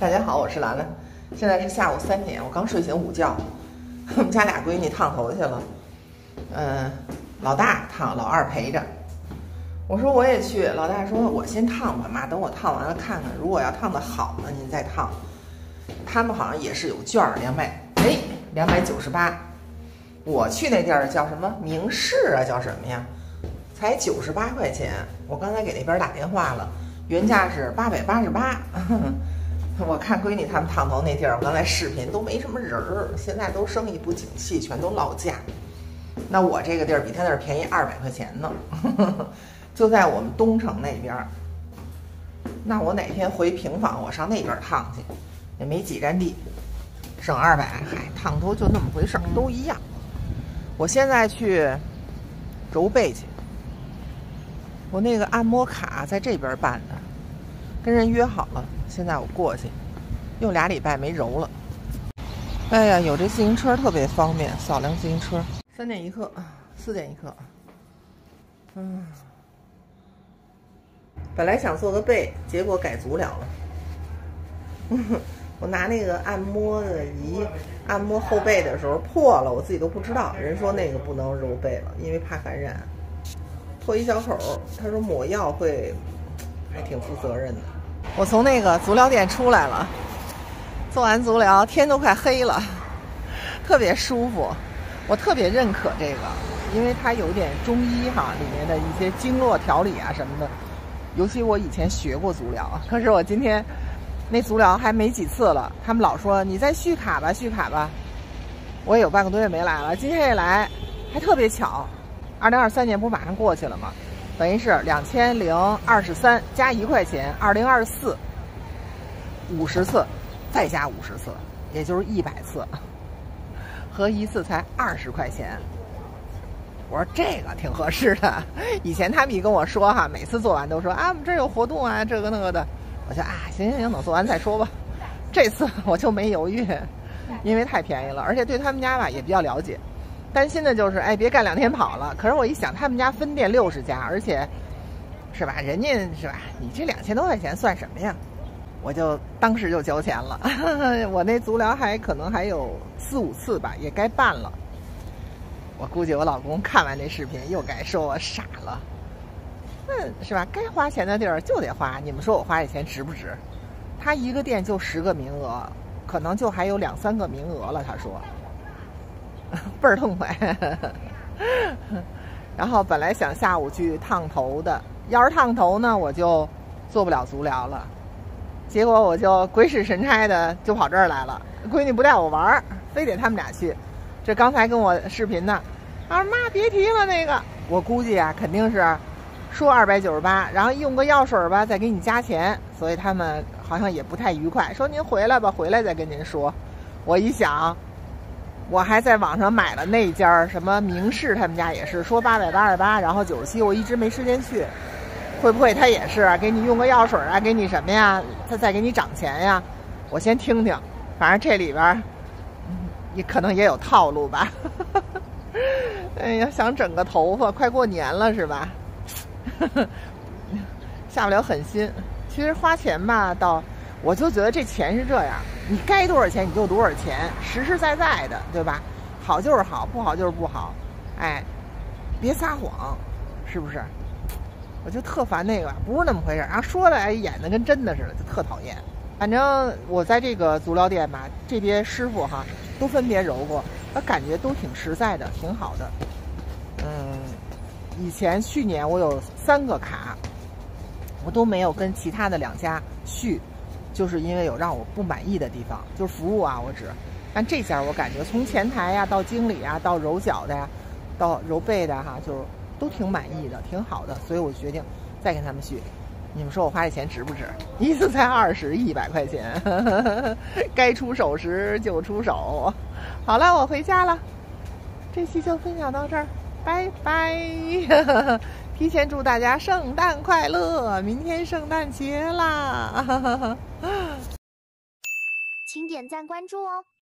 大家好，我是兰兰，现在是下午3点，我刚睡醒午觉。我们家俩闺女烫头去了，老大烫，老二陪着。我说我也去，老大说我先烫吧，妈，等我烫完了看看，如果要烫的好呢，您再烫。他们好像也是有券儿，298。我去那地儿叫什么明仕啊，叫什么呀？才98块钱。我刚才给那边打电话了，原价是888。我看闺女他们烫头那地儿，我刚才视频都没什么人儿，现在都生意不景气，全都落价。那我这个地儿比他那儿便宜200块钱呢，就在我们东城那边。那我哪天回平房，我上那边烫去，也没几站地，省200，嗨，烫头就那么回事儿，都一样。我现在去揉背去，我那个按摩卡在这边办的，跟人约好了，现在我过去，又2礼拜没揉了。哎呀，有这自行车特别方便，扫辆自行车。3点一刻，4点一刻。本来想做个背，结果改足疗了。我拿那个按摩的仪按摩后背的时候破了，我自己都不知道。人说那个不能揉背了，因为怕感染。破一小口，他说抹药会，还挺负责任的。我从那个足疗店出来了，做完足疗，天都快黑了，特别舒服。我特别认可这个，因为它有点中医哈，里面的一些经络调理啊什么的。尤其我以前学过足疗，可是我今天那足疗还没几次了，他们老说你再续卡吧，续卡吧。我也有半个多月没来了，今天一来，还特别巧，2023年不是马上过去了吗？等于是2023加1块钱，2024 50次，再加50次，也就是100次，合一次才20块钱。我说这个挺合适的。以前他们一跟我说哈，每次做完都说啊，我们这儿有活动啊，这个那个的。我说啊，行，等做完再说吧。这次我就没犹豫，因为太便宜了，而且对他们家吧也比较了解。担心的就是，哎，别干2天跑了。可是我一想，他们家分店60家，而且，是吧？人家是吧？你这2000多块钱算什么呀？我就当时就交钱了。我那足疗可能还有4、5次吧，也该办了。我估计我老公看完这视频又该说我傻了。那是吧？该花钱的地儿就得花。你们说我花这钱值不值？他一个店就10个名额，可能就还有2、3个名额了。他说。倍儿痛快。然后本来想下午去烫头的，要是烫头呢，我就做不了足疗了。结果我就鬼使神差的就跑这儿来了，闺女不带我玩，非得他们俩去。这刚才跟我视频呢，啊妈别提了那个，我估计啊肯定是说298，然后用个药水吧再给你加钱，所以他们好像也不太愉快，说您回来吧，回来再跟您说。我一想。我还在网上买了那家什么明仕，他们家也是说888，然后97，我一直没时间去。会不会他也是给你用个药水啊，给你什么呀，他再给你涨钱呀？我先听听，反正这里边也可能也有套路吧。哎呀，想整个头发，快过年了是吧？下不了狠心。其实花钱吧，我就觉得这钱是这样，你该多少钱你就多少钱，实实在在的，对吧？好就是好，不好就是不好，哎，别撒谎，是不是？我就特烦那个，不是那么回事，然后说的演的跟真的似的，就特讨厌。反正我在这个足疗店吧，这边师傅哈都分别揉过，我感觉都挺实在的，挺好的。以前去年我有3个卡，我都没有跟其他的2家续。就是因为有让我不满意的地方，就是服务啊，我指。但这家我感觉从前台呀到经理啊，到揉脚的呀，到揉背的哈，就是都挺满意的，挺好的，所以我决定再跟他们续。你们说我花这钱值不值？一次才100块钱，该出手时就出手。好了，我回家了，这期就分享到这儿，拜拜。提前祝大家圣诞快乐！明天圣诞节啦！ 请点赞关注哦。